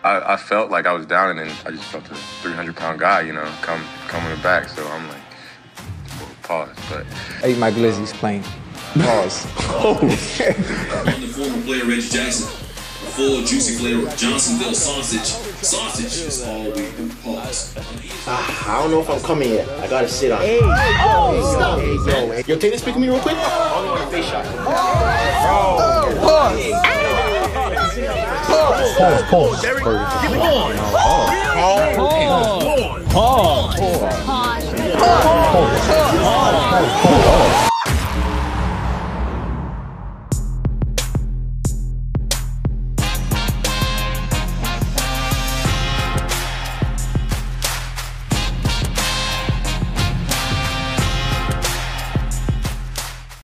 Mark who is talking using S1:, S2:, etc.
S1: I felt like I was down, and then I just felt a 300-pound guy, you know, coming back. So I'm like, pause. But
S2: I ate my glizzies plain. Pause.
S3: On the former player Reggie Jackson, a full juicy flavor of Johnsonville sausage. Sausage is all we do. Pause.
S4: I don't know if I'm coming yet. I gotta sit on it.
S5: Hey, stop.
S4: Yo, take this pic of me real quick. I only want a face shot.
S5: Pause.
S2: Pause.